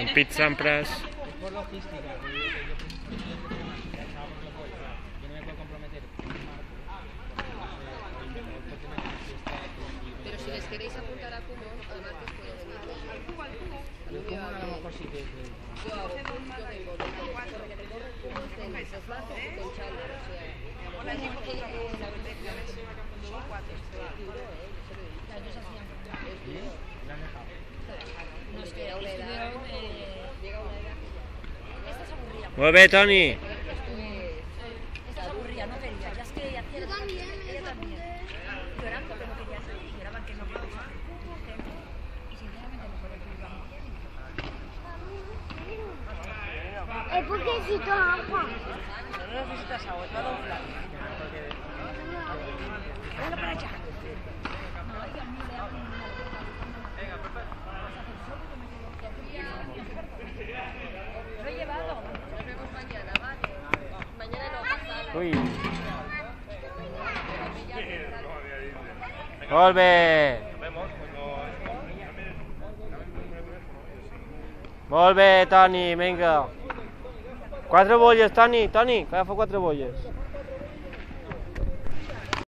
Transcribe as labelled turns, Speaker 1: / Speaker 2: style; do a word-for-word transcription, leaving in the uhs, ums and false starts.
Speaker 1: En Pit Sampras.
Speaker 2: Es por logística, que yo, que yo, yo, yo, yo no me puedo comprometer.
Speaker 3: Pero si les queréis apuntar a Cubo, además que os puedo venir.
Speaker 2: Al cubo, al cubo. Yo como a lo mejor sí que...
Speaker 3: Yo hago, yo vengo, porque te corro cubos de mis esbazos y con chandler, o sea... Hola, chicos, otra vez. La verdad es que son cuatro. Es duro, ¿eh? Ellos hacían... Es duro.
Speaker 2: ¿La han dejado?
Speaker 3: No, es que llega una edad... Llega una edad que ya...
Speaker 4: Esta es aburrida.
Speaker 1: Mueve, Tony.
Speaker 4: Esta es aburrida, no quería. Ya es que hacía...
Speaker 5: Yo también,
Speaker 4: ella también. Llorando porque no quería salir. Lloraban que no podía salir. Y sinceramente no podía salir.
Speaker 5: Es porque necesito agua.
Speaker 4: No necesitas agua, te va a dar un plato. Bueno, para allá. Ay, Dios mío, le hago un... Lo he llevado.
Speaker 3: Nos vemos mañana, ¿vale? Mañana no pasa.
Speaker 1: Uy. Volve. Volve, Tony, venga. Cuatro bolles, Tony, Tony, que agafo quatre bolles.